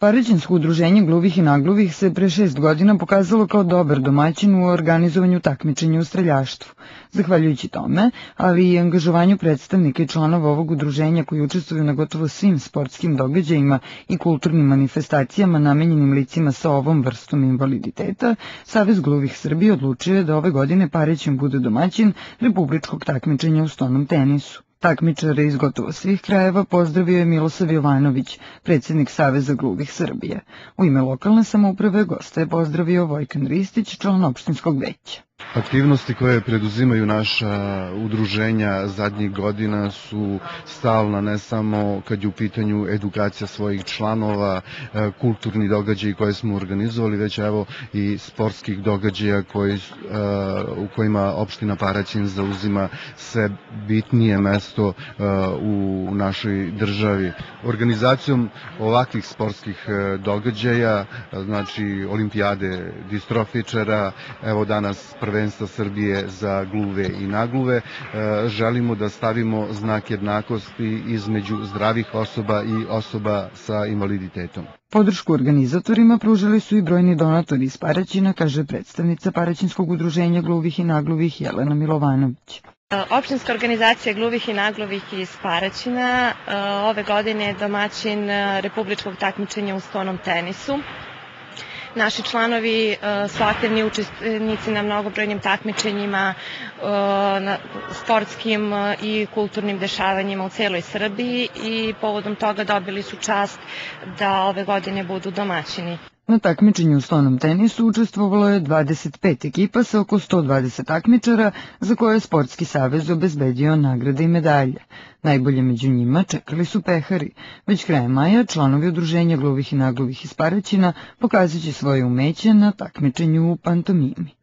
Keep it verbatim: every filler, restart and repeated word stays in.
Paraćinsko udruženje gluvih i nagluvih se pre šest godina pokazalo kao dobar domaćin u organizovanju takmičenja u streljaštvu. Zahvaljujući tome, ali i angažovanju predstavnika i članova ovog udruženja koji učestvuju na gotovo svim sportskim događajima i kulturnim manifestacijama namenjenim licima sa ovom vrstom invaliditeta, Savez gluvih Srbije odlučio je da ove godine Paraćin bude domaćin republičkog takmičenja u stonom tenisu. Takmičare iz gotovo svih krajeva pozdravio je Milosav Jovanović, predsjednik Saveza gluvih Srbije. U ime lokalne samouprave gosta je pozdravio Vojkan Ristić, član opštinskog veća. Aktivnosti koje preduzimaju naša udruženja zadnjih godina su stalna, ne samo kad je u pitanju edukacija svojih članova, kulturni događaji koje smo organizovali, već evo i sportskih događaja koji, u kojima opština Paraćin zauzima sve bitnije mesto u našoj državi. Organizacijom ovakvih sportskih događaja, znači olimpijade distrofičara, evo danas prvenstva Srbije za gluve i nagluve, želimo da stavimo znak jednakosti između zdravih osoba i osoba sa invaliditetom. Podršku organizatorima pružili su i brojni donatori iz Paraćina, kaže predstavnica Paraćinskog udruženja gluvih i nagluvih Jelena Milovanović. Opštinska organizacija gluvih i nagluvih iz Paraćina ove godine je domaćin republičkog takmičenja u stonom tenisu. Naši članovi su aktivni učesnici na mnogobrojnim takmičenjima, sportskim i kulturnim dešavanjima u celoj Srbiji i povodom toga dobili su čast da ove godine budu domaćini. Na takmičenju u stonom tenisu učestvovalo je dvadeset pet ekipa sa oko sto dvadeset takmičara za koje je Sportski savez obezbedio nagrade i medalje. Najbolje među njima čekali su pehari. Već krajem maja članovi udruženja gluvih i nagluvih iz Paraćina pokazat će svoje umeće na takmičenju u pantomimi.